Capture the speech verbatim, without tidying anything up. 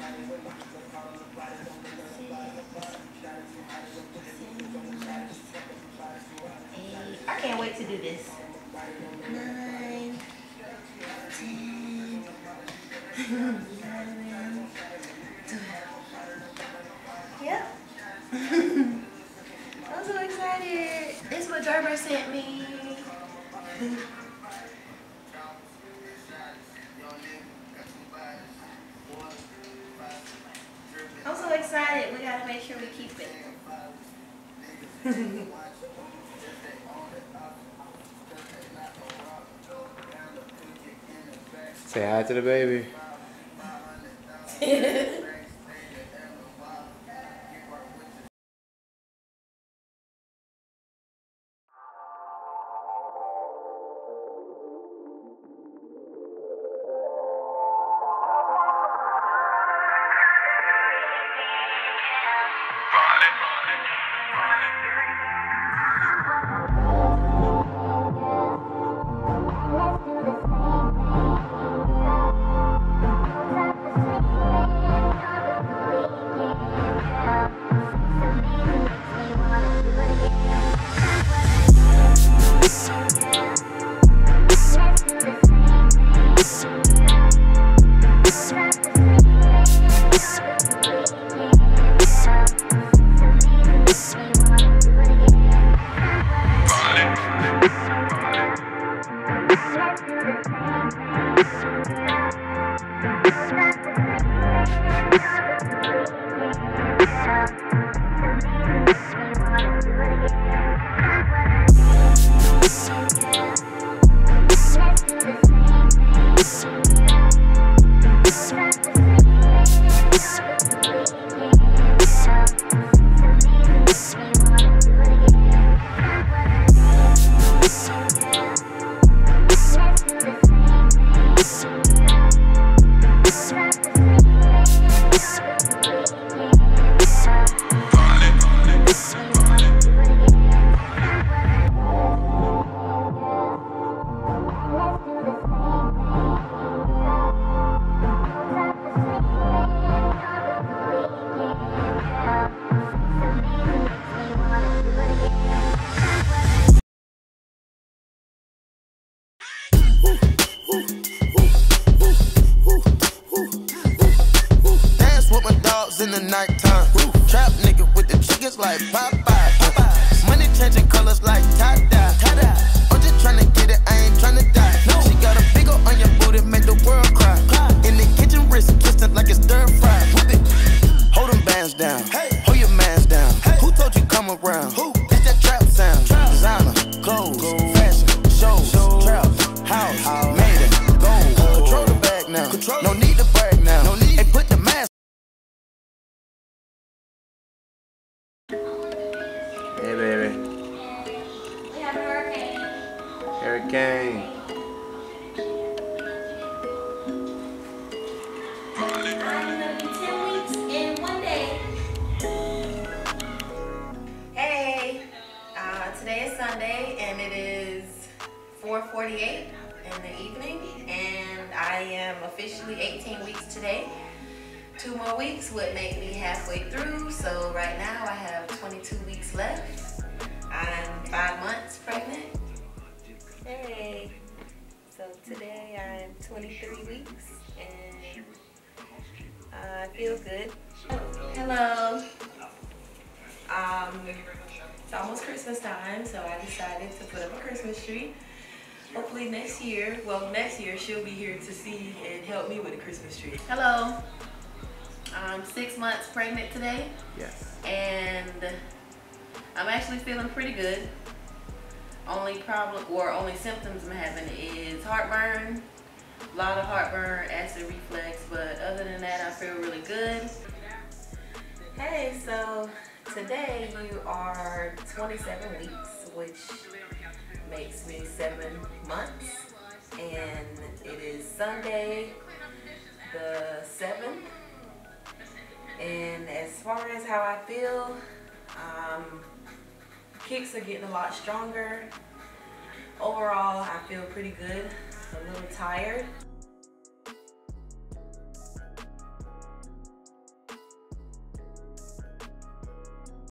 I can't wait to do this. Nine, ten, eleven, twelve. Yep. I'm so excited. This is what Gerber sent me. I'm so excited. We gotta make sure we keep it. Say hi to the baby. In the nighttime, trap nigga with the chickens like Popeye. Money changing colors like tie-dye. I'm just tryna get it, I ain't tryna die. She got a big ol' on your booty, make the world cry. In the kitchen, wrist twisting like it's stir fry. Hold them bands down, hold your mans down. Who told you come around? It's that trap sound. Designer, clothes, fashion, shows, trap, house, made it, gold. Control the bag now, no need to brag now. Hey, put the mask. Hey, baby. We have a hurricane. Hurricane. I'm gonna be ten weeks in one day. Hey, uh, today is Sunday and it is four forty-eight in the evening, and I am officially eighteen weeks today. Two more weeks would make me halfway through, so right now I have twenty-two weeks left. I'm five months pregnant. Hey, so today I'm twenty-three weeks and uh, I feel good. Hello. Um, it's almost Christmas time, so I decided to put up a Christmas tree. Hopefully next year, well next year she'll be here to see and help me with the Christmas tree. Hello. I'm six months pregnant today. Yes. And I'm actually feeling pretty good. Only problem or only symptoms I'm having is heartburn, a lot of heartburn, acid reflux, but other than that I feel really good. Hey, so today you are twenty-seven weeks, which makes me seven months, and it is Sunday the seventh. And as far as how I feel, um, kicks are getting a lot stronger. Overall, I feel pretty good. A little tired.